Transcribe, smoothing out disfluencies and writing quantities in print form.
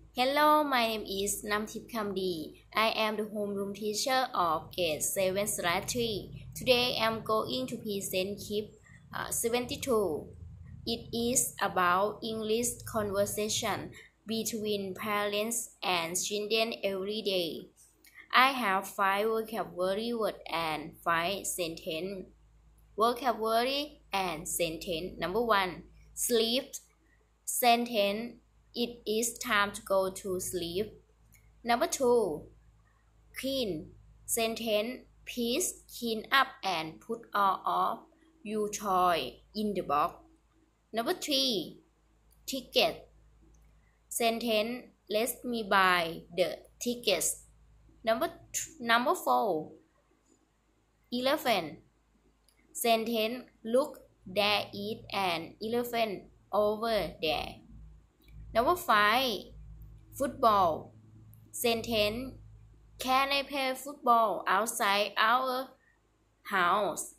Hello, my name is Namtip Kamdi. I am the homeroom teacher of grade 7/3. Today I am going to present clip 72. It is about English conversation between parents and children every day. I have 5 vocabulary words and 5 sentences. Vocabulary and sentence. Number 1. Sleep. Sentence. It is time to go to sleep. Number 2. Clean. Sentence. Please clean up and put all of your toy in the box. Number 3. Ticket. Sentence. Let me buy the tickets. Number 4. Elephant. Sentence. Look, there is an elephant over there. Number 5. Football. Sentence. Can I play football outside our house?